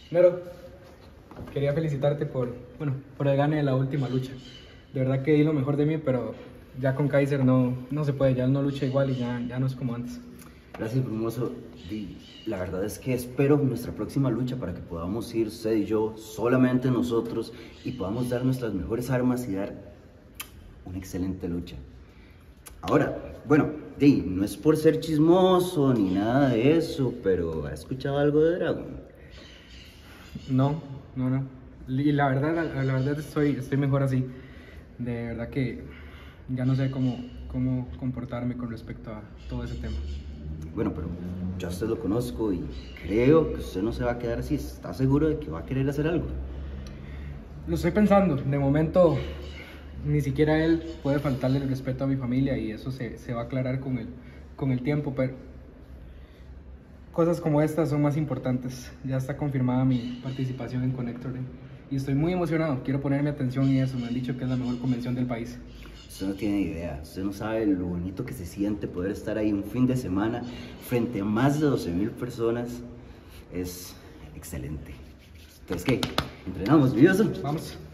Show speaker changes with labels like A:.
A: Nero, quería felicitarte por el gane de la última lucha. De verdad que di lo mejor de mí, pero ya con Kaiser no se puede, ya él no lucha igual y ya no es como antes.
B: Gracias, Brumoso. La verdad es que espero nuestra próxima lucha para que podamos ir usted y yo, solamente nosotros, y podamos dar nuestras mejores armas y dar una excelente lucha. Ahora, bueno, no es por ser chismoso ni nada de eso, pero ¿ha escuchado algo de Dragon?
A: No. Y la verdad estoy mejor así. De verdad que ya no sé cómo comportarme con respecto a todo ese tema.
B: Bueno, pero yo a usted lo conozco y creo que usted no se va a quedar así. ¿Está seguro de que va a querer hacer algo?
A: Lo estoy pensando. De momento, ni siquiera él puede faltarle el respeto a mi familia y eso se va a aclarar con el tiempo, pero cosas como estas son más importantes. Ya está confirmada mi participación en Connector y estoy muy emocionado. Quiero ponerme atención en eso. Me han dicho que es la mejor convención del país.
B: Usted no tiene idea, usted no sabe lo bonito que se siente poder estar ahí un fin de semana frente a más de 12,000 personas. Es excelente. Entonces, ¿qué? ¿Entrenamos, Vivioso?
A: Vamos.